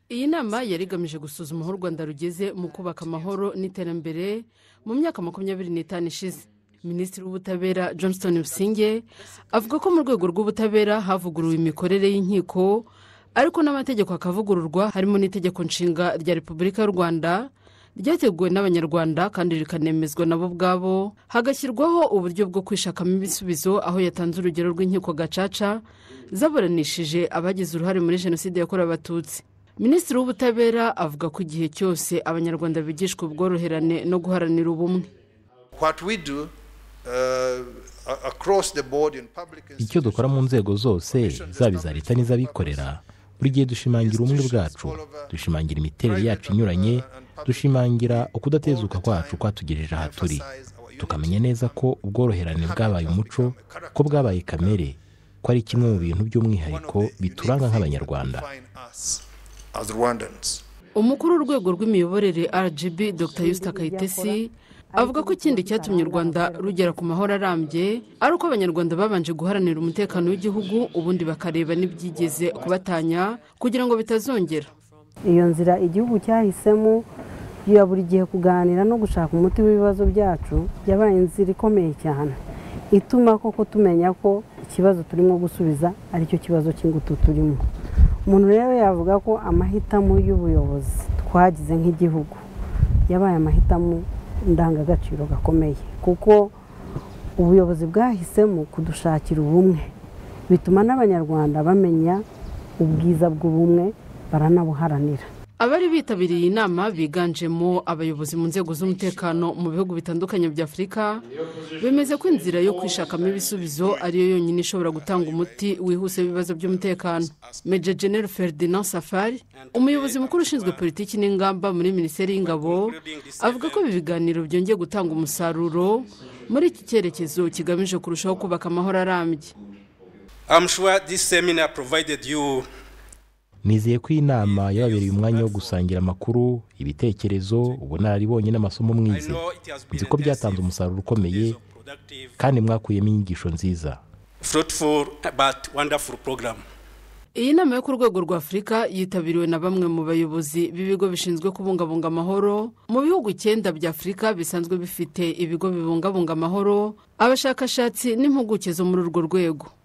Iyi nama yari igamije gusuzuma aho u Rwanda rugeze mu kubaka amahoro n'iterambere mu myaka 25 ishize. Minisitiri w'Ubutabera Johnston Busingye avuga ko mu rwego rw'ubutabera havuguruwe imikorere y'inkiko, ariko n'amategeko akavugururwa, harimo n'itegeko nshinga rya Repubulika y'u Rwanda ryateguwe n'Abanyarwanda kandi rikanemezwa nabo ubwabo, hagashyirwaho uburyo bwo kwishakamo ibisubizo, aho yatanze urugero rw'inkiko gacaca zaburanishije abagize uruhare muri Jenoside yakorewe Abatutsi. Minisitiri w'Ubutabera avuga ko igihe cyose Abanyarwanda bigishwa ubworoherane no guharanira ubumwe. Icyo dukora mu nzego zose, zaba iza leta n'iz'abikorera, buri gihe dushimangira ubumwe bwacu, dushimangira imiterere yacu inyuranye, dushimangira ukudatezuka kwacu kwatugejeje aha turi, tukamenya neza ko ubworoherane bwabaye umuco, ko bwabaye kamere, ko ari kimwe mu bintu by'umwihariko bituranga nk'Abanyarwanda. Umukuru w'urwego rw'imiyoborere RGB Dr. Yusta Kayitesi avuga ko ikindi cyatumye u Rwanda rugera ku mahoro arambye ari uko Abanyarwanda babanje guharanira umutekano w'igihugu, ubundi bakareba n'ibyigeze kubatanya kugira ngo bitazongera. Iyo nzira igihugu cyahisemo ya buri gihe kuganira no gushaka umuti w'ibibazo byacu yabaye inzira ikomeye cyane, ituma koko tumenya ko ikibazo turimo gusubiza ari cyo kibazo cy'ingutu turimo. Umuntu rero yavuga ko amahitamo y'ubuyobozi twagize nk'igihugu yabaye amahitamo ndangagaciro gakomeye, kuko ubuyobozi bwahisemo kudushakira ubumwe, bituma n'Abanyarwanda bamenya ubwiza bw'ubumwe, baranabuharanira. Abari bitabiriye iyi nama biganjemo abayobozi mu nzego z'umutekano mu bihugu bitandukanye bya Afurika, bemeze ko inzira yo kwishakamo ibisubizo ariyo yonyine ishobora gutanga umuti wihuse w'ibibazo by'umutekano. Major General Ferdinand Safari, umuyobozi mukuru ushinzwe politiki n'ingamba muri Minisiteri y'Ingabo, avuga ko ibi biganiro byongeye gutanga umusaruro muri iki cyerekezo kigamije kurushaho kubaka amahoro arambye. I'm sure this seminar provided you. Nizeye ko iyi nama yababereye umwanya wo gusangira amakuru, ibitekerezo, ubunararibonye n'amasomo mwize. Nzi ko byatanze umusaruro ukomeye kandi mwakuyemo inyigisho nziza. Fruitful but wonderful program. Iyi nama yo ku rwego rwa Afurika yitabiriwe na bamwe mu bayobozi b'ibigo bishinzwe kubungabunga amahoro mu bihugu 9 bya Afurika bisanzwe bifite ibigo bibungabunga amahoro, abashakashatsi n'impuguke zo muri urwo rwego.